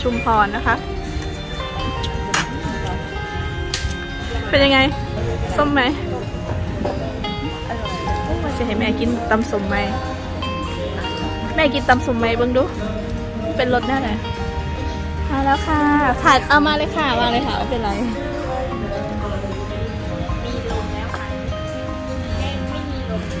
ชุมพรนะคะ เป็นยังไงส้มไหมว่าจะให้แม่กินตำส้มไหมแม่กินตำส้มไหมเบิ่งดูเป็นรสแน่เลยมาแล้วค่ะผัดเอามาเลยค่ะวางเลยค่ะไม่เป็นไรมีลมแล้วค่ะไม่มีลม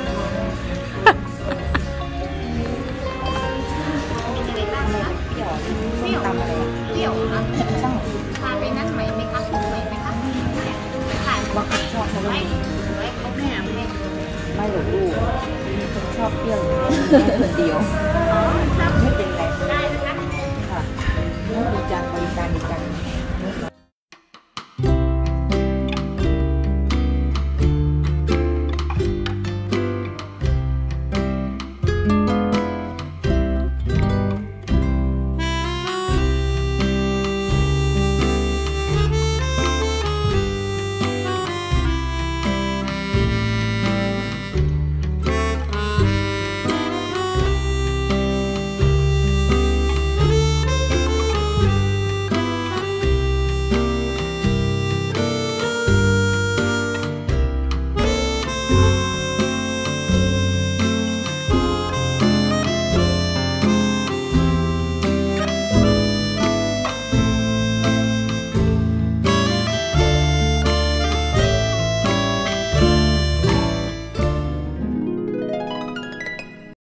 เปรี้ยวอะไรเปรี้ยวนะทานไปนั่นไหมคะไหมคะทานว่าเขาชอบเขาไม่เขาแม่ไม่หลงลูกชอบเปรี้ยวคนเดียวไม่เป็นไรได้นะคะค่ะดีจังบริการดีจัง